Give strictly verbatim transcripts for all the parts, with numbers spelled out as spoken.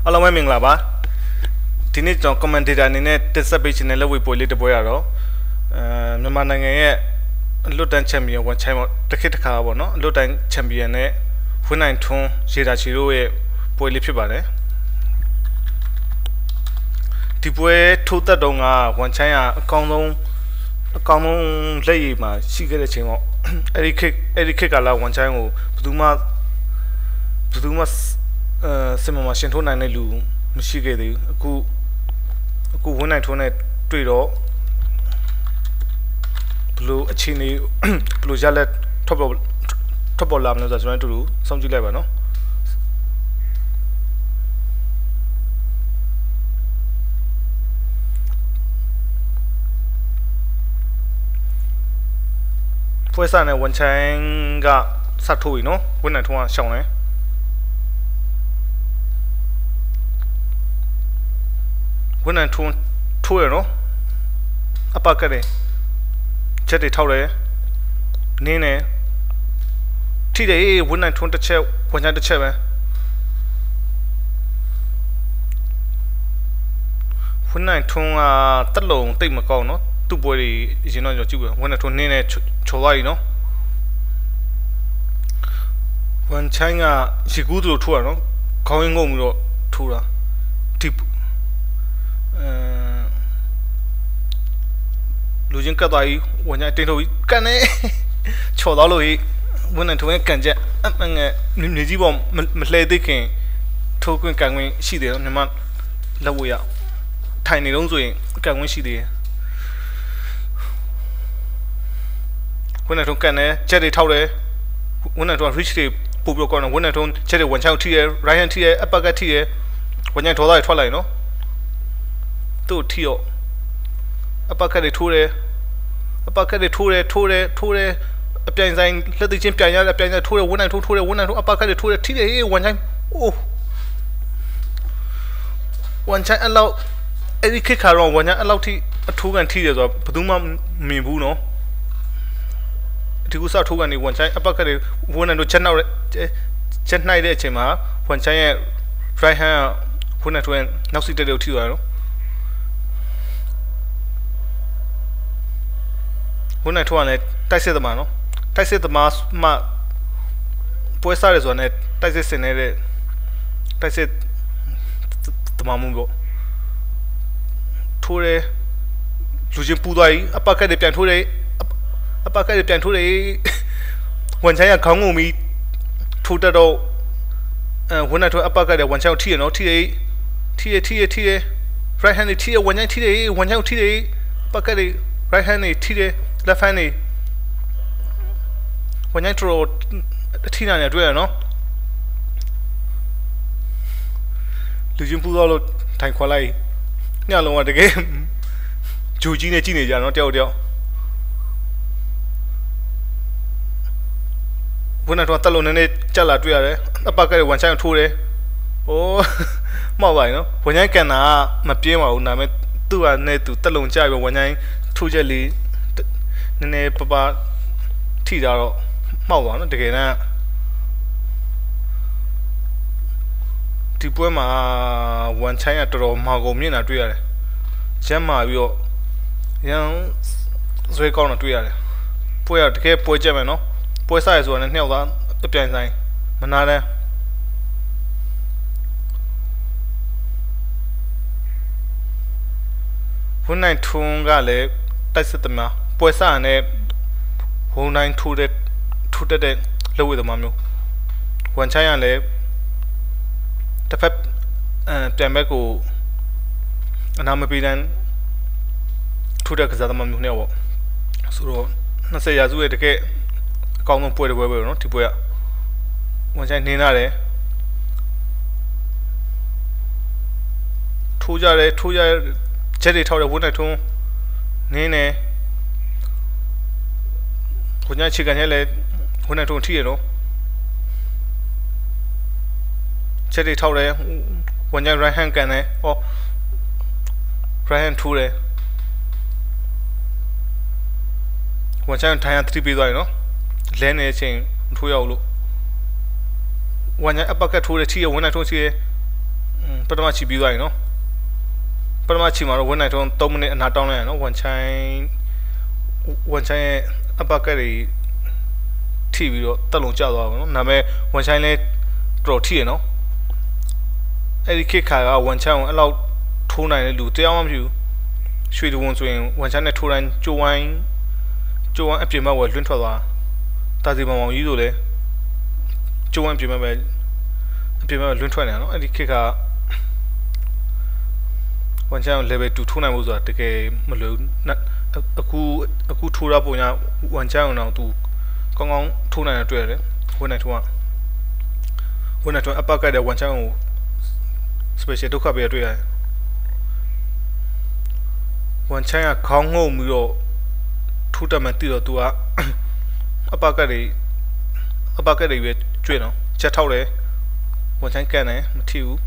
အားလုံးပဲမင်္ဂလာပါဒီနေ့ကျွန်တော် commentator အနေနဲ့တက်ဆက်ပေးချင်တဲ့လက်ဝဲပွဲလေးတစ်ပွဲရတော့အဲမြန်မာနိုင်ငံရဲ့လွတ်တန်းချန်ပီယံဝန်ချိုင်းပေါ့တစ်ခေတ်တစ်ခါပေါ့နော်လွတ်တန်းချန်ပီယံနဲ့ဝင်းနိုင်ထွန်းရေဒါချီတို့ရဲ့ပွဲလေးဖြစ်ပါတယ်ဒီပွဲထိုးသက်တုံးကဝန်ချိုင်းကအကောင်းဆုံးအကောင်းဆုံးလက်ရည်မှာရှိခဲ့တဲ့ချိန်ပေါ့အဲ့ဒီခေတ်အဲ့ဒီခေတ်ကလာဝန်ချိုင်းကိုဘယ်သူမှဘယ်သူမှအဲစင်မမရှင်ထိုးနိုင်တဲ့လူမရှိခဲ့သေးဘူးအခုအခုဝင်းနိုင်ထွန်းနဲ့တွေ့တော့ဘလို့အခြေအနေဘလို့ရလက်ထော့ပေါ်ထော့ပေါ်လာမလို့ဆိုတော့ကျွန်တော်တို့စောင့်ကြည့်လိုက်ပါနော်ပွဲစားနဲ့ဝန်ချိုင်းကစထိုးပြီနော်ဝင်းနိုင်ထွန်းကရှောင်းတယ်ဝင်းနိုင်ထွန်းထိုးရနော်အပကတဲ့ချက်တွေထောက်တယ်နင်းတယ်ထိတယ်ဝင်းနိုင်ထွန်းတစ်ချက်ဝန်ချိုင်းတစ်ချက်ပဲဝင်းနိုင်ထွန်းကတက်လုံးတိတ်မကောင်းနော်သူ့ပွဲတွေရင်တော့ကျွန်တော်ကြည့်ပြဝင်းနိုင်ထွန်းနင်းတယ်ချော်သွားပြီနော်ဝန်ချိုင်းကရေကူးသူတို့ထိုးရနော်ခေါင်းရင်းငုံပြီးတော့ထိုးတာဒီအဲလူချင်းကတ်သွားပြီဝန်ချိုင်းတင်းထုတ်ပြီးကန်နေချော်သွားလို့ဟိဝင်းနိုင်ထွန်းရဲ့ကန်ချက်အမှန်ငယ်မြေကြီးပေါ်မလှဲသေးခင်ထိုးခွင့်ကန်ခွင့်ရှိတယ်နော်ညီမလက်ဝဲရထိုင်နေတော့ဆိုရင်ကန်ခွင့်ရှိသေးတယ်ဝင်းနိုင်ထွန်းကန်နေချက်တွေထောက်တယ်ဝင်းနိုင်ထွန်း reach တွေပို့ပြီးကောင်းတယ်ဝင်းနိုင်ထွန်းချက်တွေဝန်ချိုင်းထိရ right hand ထိရ upper cut ထိရဝန်ချိုင်းထော်သားတွေထွက်လာရင်နော်သူ့ထိရော upper cut တွေထိုးတယ် upper cut တွေထိုးတယ်ထိုးတယ်ထိုးတယ်အပြိုင်ဆိုင်လက်သိချင်းပြန်ရအပြိုင်ဆိုင်ထိုးတယ်ဝင်းနိုင်ထိုးထိုးတယ်ဝင်းနိုင်ထိုး upper cut တွေထိုးတယ်ထိတယ်ဟေးဝန်ချိုင်းအိုးဝန်ချိုင်းအလောက်အဲ့ဒီခေတ်ခါတော့ဝန်ချိုင်းအလောက်ထိအထိုးကန်ထိတယ်ဆိုတော့ဘယ်သူမှမမြင်ဘူးနော်ဒီကုစားထိုးကန်နေဝန်ချိုင်း upper cut တွေဝင်းနိုင်တို့ချက်နောက်ချက်နှိုက်တဲ့အချိန်မှာဝန်ချိုင်းရဲ့ right hand ဝင်းနိုင်ထိုးနောက်စီတက်တယ်ထိသွားတယ်နော်ဝင်းနိုင်ထွန်းကလည်းတိုက်စစ်သမားနော်တိုက်စစ်သမားမှပွဲစားရဆိုတော့လည်းတိုက်စစ်စင်နေတဲ့တိုက်စစ်သမားမှုပေါ့ထိုးတယ်လူချင်းပူသွားပြီအပကတ်တွေပြန်ထိုးတယ်အပကတ်တွေပြန်ထိုးတယ်ဝန်ချိုင်းကခေါင်းငုံပြီးထိုးတတ်တော့အဲဝင်းနိုင်ထွန်းအပကတ်တွေဝန်ချိုင်းကိုထိရနော်ထိရထိရထိရထိရ right hand တွေထိရဝန်ချိုင်းထိရဝန်ချိုင်းကိုထိရအပကတ်တွေ right hand တွေထိရleft hand နေဝန်ချိုင်းထရိုအထိနာနေတွေ့ရနော်လူချင်းပူတော့လို့ထိုင်ခွာလိုက်ညလုံးကတကယ်ဂျူကြီးနဲ့ကြည့်နေကြနော်တယောက်တယောက်ဝန်နိုင်တော့တက်လုံးနဲ့ကြက်လာတွေ့ရတယ်အပတ်ကလေးဝန်ချိုင်းထိုးတယ်အိုးမောက်ပါနော်ဝန်ချိုင်းကန်တာမပြင်းပါဘူးဒါပေမဲ့သူ့ဟာနဲ့သူတက်လုံးကြပြီဝန်ချိုင်းထိုးချက်လေးနည်းနည်းပပထိတာတော့မှောက်သွားနော်တကယ်တမ်းဒီပွဲမှာဝန်ချိုင်းကတော်တော်မာကုန်မြင့်တာတွေ့ရတယ်ရမ်းမာပြီးတော့ရမ်းဇွဲကောင်းတာတွေ့ရတယ်ပွဲကတကယ်ပွဲကြက်မယ်နော်ပွဲစားရဆိုတာနဲ့နှစ်ယောက်သားအပြိုင်ဆိုင်မနာတမ်းဝင်းနိုင်ထွန်းကလည်းတိုက်စစ်သမားပွဲစားနဲ့ဝင်းနိုင်ထိုးတဲ့ထိုးတဲ့လက်ဝဲသမားမျိုးဝန်ချိုင်းကလည်းတစ်ဖက်အဲပြန်ဘက်ကိုအနာမပေးတဲ့ထိုးတဲ့ကစားသမားမျိုးနဲ့ပေါ့ဆိုတော့နှစ်ဆယ်ရာစုရဲ့တကယ်အကောင်းဆုံးပွဲတစ်ပွဲပဲနော်ဒီပွဲကဝန်ချိုင်းနေလာတယ်ထိုးကြတယ်ထိုးကြချက်တွေထောက်တယ်ဝင်းနိုင်ထွန်းနင်းနေဝန်ချိုင်းချီကန်ရဲ့လေဝင်းနိုင်ထွန်းထိရနော်ချက်တွေထောက်တယ်ဝန်ချိုင်း right hand ကန်တယ်ဟော right hand ထိုးတယ်ဝန်ချိုင်းထိုင်ရသတိပေးသွားတယ်နော်လဲနေတဲ့အချိန်ထိုးရအောင်လို့ဝန်ချိုင်းအပတ်ကထိုးတယ်ထိရဝင်းနိုင်ထွန်းထိရပထမချီပြီးသွားရင်နော်ပထမချီမှာတော့ဝန်နိုင်ထုံး3မိနစ်အနာတောင်းလိုက်ရနော်ဝန်ချိုင်းဝန်ချိုင်းရဲ့အပတ်ကက်တွေထိပြီးတော့တက်လုံးကျသွားပါနော်နာမည်ဝန်ချိုင်းလဲတော်ထိရနော်အဲ့ဒီခေတ်ခါကဝန်ချိုင်းကိုအဲ့လောက်ထိုးနိုင်တဲ့လူတရားမှမဖြစ်ဘူးရွှေတဝန်ဆိုရင်ဝန်ချိုင်းနဲ့ထိုးတိုင်းကြိုးဝိုင်းကြိုးဝိုင်းအပြင်ဘက်ဝလွင့်ထွက်သွားတာစီမောင်မောင်ကြီးဆိုလဲကြိုးဝိုင်းပြင်ဘက်ပဲအပြင်ဘက်လွင့်ထွက်နေတာနော်အဲ့ဒီခေတ်ကဝန်ချိုင်းကို level 2ထိုးနိုင်ဖို့ဆိုတာတကယ်မလွယ်ဘူးအခုအခုထိုးရပုံညာဝန်ချိုင်းအောင်တော့သူကောင်းကောင်းထိုးနိုင်တယ်တွေ့ရတယ်ဝန်နိုင်ထိုးကဝန်နိုင်ထိုးအပတ်ကတဲ့ဝန်ချိုင်းကို special ဒုက္ခပေးရတွေ့ရတယ်ဝန်ချိုင်းကခေါင်းငုံပြီးတော့ထိုးတတ်မှသိတော့သူကအပတ်ကတွေအပတ်ကတွေပဲကျွေးတော့ချက်ထောက်တယ်ဝန်ချိုင်းကန်တယ်မထီဘူး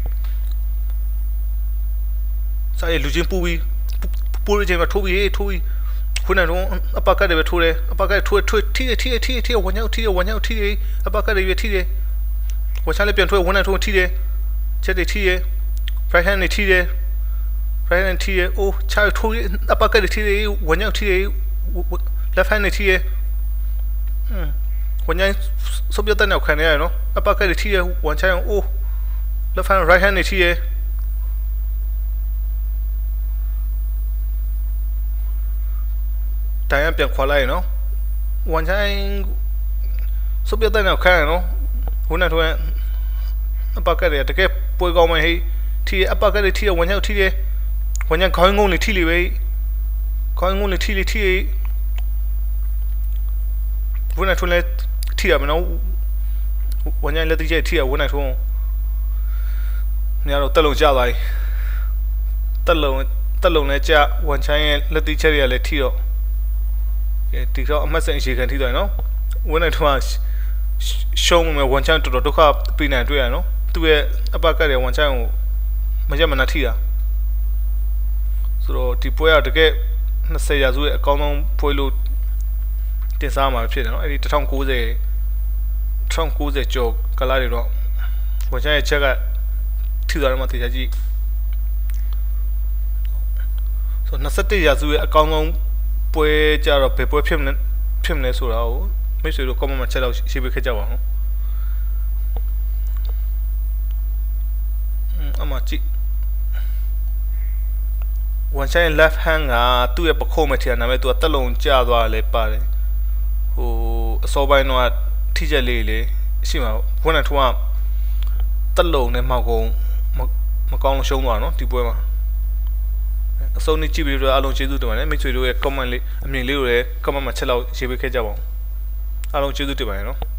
စာရလူချင်းပူပြီးပူရချင်းမှာထိုးပြီးထိုးပြီးခုနကတော့အပတ်ကတွေပဲထိုးတယ်အပတ်ကထိုးထိုးထီးထီးထီးထီးဝန်ညောက်ထီးဝန်ညောက်ထီးအပတ်ကတွေပဲထီးတယ်ဝန်ချိုင်းလည်းပြန်ထိုးဝန်နိုင်ထိုးထီးတယ်ချက်တွေထီးတယ် right hand တွေထီးတယ် right hand ထီးတယ်အိုးချာထိုးအပတ်ကတွေထီးတယ်ဝန်ညောက်ထီးတယ် left hand တွေထီးတယ်ဟမ်ဝန်ညောက်စုပ်ပြတ်တဲ့နောက်ခံရရနော်အပတ်ကတွေထီးတယ်ဝန်ချိုင်းအိုး left hand right hand တွေထီးတယ်တိုင်ရပြန်ခွာလိုက်နော်ဝန်ချိုင်းစုပ်ပြတ်တဲ့နောက်ခံရနော်ခုနကတော့အပတ်ကတွေတကယ်ပွဲကောင်းမယ်ဟေးထီအပတ်ကတွေထီဝန်ညောက်ထီတယ်ဝန်ညောက်ခေါင်းငုံလေးထီလေးပဲခေါင်းငုံလေးထီလေးထီဝန်နိုင်ထုံးလဲထီရမနော်ဝန်ညောက်လက်တိကျထီရဝန်နိုင်ထုံးညတော့တက်လုံးကျသွားပြီတက်လုံးတက်လုံးနဲ့ကျဝန်ချိုင်းရဲ့လက်တိချက်တွေကလည်းထီတော့ဒီတော့အမှတ်စိန်အခြေခံထိသွားနော်ဝန်နိုင်ထုံးရှုံးမယ်ဝန်ချိုင်းတော်တော်ဒုက္ခပြနေတွေ့ရနော်သူ့ရဲ့အပတ်ကတဲ့ဝန်ချိုင်းကိုမရမနာထိတာဆိုတော့ဒီပွဲကတကယ်20ရာစုရဲ့အကောင်းဆုံးပွဲလို့တင်စားမှာဖြစ်တယ်နော်အဲ့ဒီ1090 1090ကျော်ကလာတွေတော့ဝန်ချိုင်းရဲ့ချက်ကထိသွားတယ်မှသိချာကြည့်ဆို21ရာစုရဲ့အကောင်းဆုံးပွဲကြတော့ဘယ်ပွဲဖြစ်မလဲဖြစ်မလဲဆိုတာကိုမိတ်ဆွေတို့ comment မှာချက်လောက်ရေးပေးခဲ့ကြပါဦးအမကြည့်ဝန်ချိုင်း left hand ကသူ့ရဲ့ပခုံးမထီနာမဲ့သူကတက်လုံးကျသွားလဲပါတယ်ဟိုအစောပိုင်းတော့ထိချက်လေးလေးရှိမှာဝန်နဲ့ထွန်းကတက်လုံးနဲ့မောက်ကုန်းမကောင်းလို့ရှုံးသွားနော်ဒီပွဲမှာအစုံနေကြည့်ပြီးတော့အားလုံးကျေးဇူးတင်ပါတယ်မိတ်ဆွေတို့ရဲ့ comment လေးအမြင်လေးကိုလည်း comment မှာချက်လောက်ရေးပေးခဲ့ကြပါဦးအားလုံးကျေးဇူးတင်ပါတယ်နော်